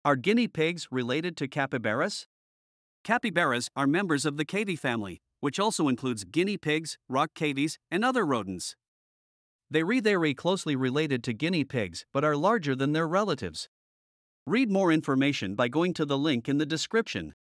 Are guinea pigs related to capybaras? Capybaras are members of the cavy family, which also includes guinea pigs, rock cavies, and other rodents. They are very closely related to guinea pigs but are larger than their relatives. Read more information by going to the link in the description.